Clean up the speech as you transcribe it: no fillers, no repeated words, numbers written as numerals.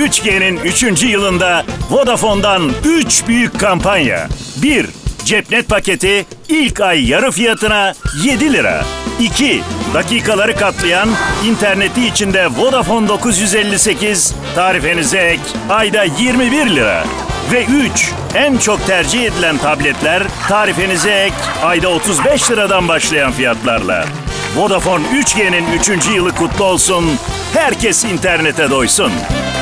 3G'nin 3. yılında Vodafone'dan 3 büyük kampanya. 1. Cepnet paketi ilk ay yarı fiyatına 7 lira. 2. Dakikaları katlayan, interneti içinde Vodafone 958, tarifenize ek, ayda 21 lira. Ve 3. En çok tercih edilen tabletler, tarifenize ek, ayda 35 liradan başlayan fiyatlarla. Vodafone 3G'nin 3. yılı kutlu olsun, herkes internete doysun.